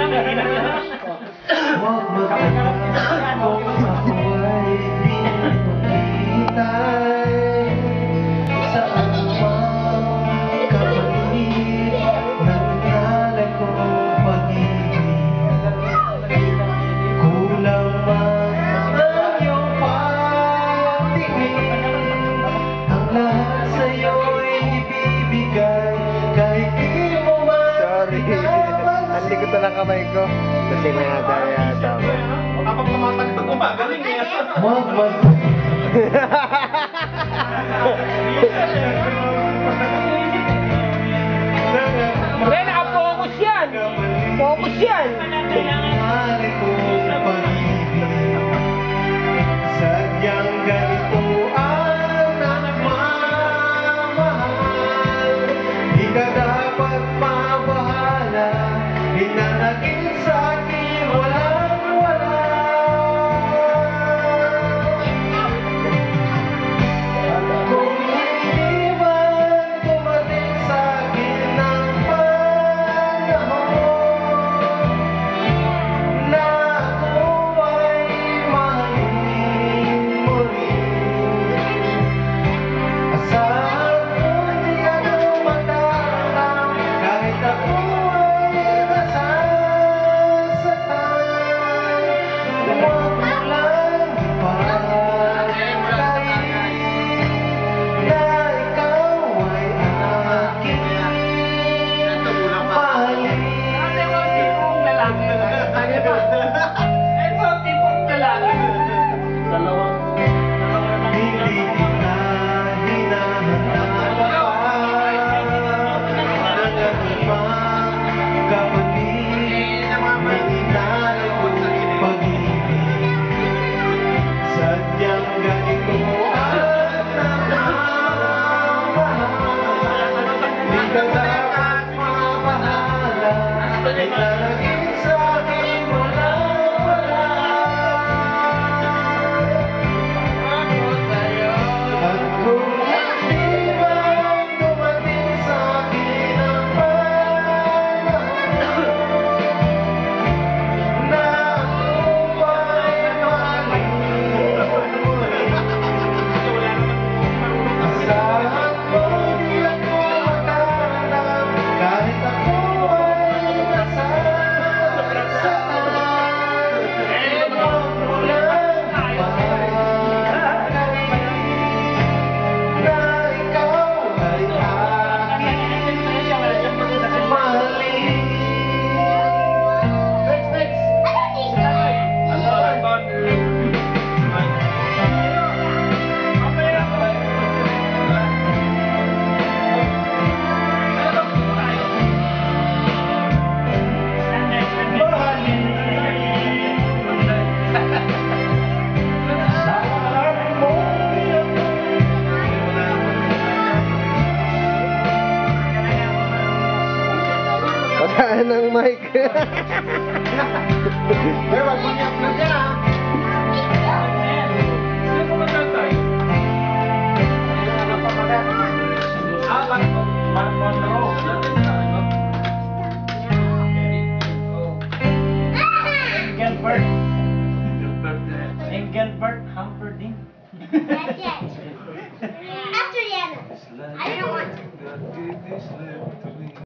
Huwag magkakala kung ako ay di maghihintay sa anumang kapalit ng nalay kong pag-ibig. Kulang man ang iyong pagtingin, ang lahat sa'yo'y ibibigay kahit di mo man. Sorry. Ang likot na lang kamay ko. Kasi nangadaya yata ako. Kapag tumatagtag ko ba? Galing eh. Huwag Pre, naka-focus yan! Focus yan! Mahali kong pag-ibig, sadyang ganito ang nagmamahal. Di ka dapat mabahala, hinanakit sa'kin walang-wala. At kung hindi man dumating sa'kin ang panahon na ako ay mahalin mo rin, asahan mo di ako matalang kahit ako ay nasasaktan. Huwag mo lang ipagtayin na ikaw ay aking mahalin. Hindi kita hinahanap pa ng anumang kapalit ng inalay kong pag-ibig. Sadyang ganito ang nagmamahal. Di ka dapat mabahala, hinanakit sa'kin walang-wala. At kung hindi man dumating sa'kin ang panahon na ako ay mahalin mo rin, asahan mo di ako matalang kahit ako ay nasasaktan. Huwag mo lang ipagtayin na ikaw ay aking mahalin. Pataan ng mic. Eh, wag mo i-upload yan ah. Mark Monroe.